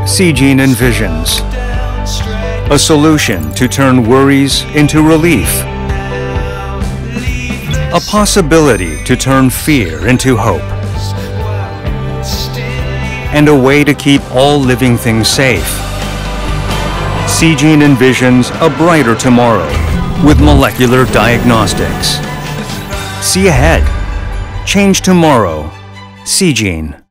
Seegene envisions a solution to turn worries into relief, a possibility to turn fear into hope, and a way to keep all living things safe. Seegene envisions a brighter tomorrow with molecular diagnostics. See ahead. Change tomorrow. Seegene.